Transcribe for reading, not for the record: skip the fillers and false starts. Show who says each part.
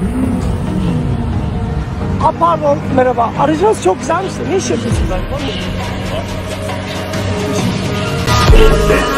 Speaker 1: Pardon, merhaba. Aracınız çok güzelmiş de ne iş yapıyorsunuz?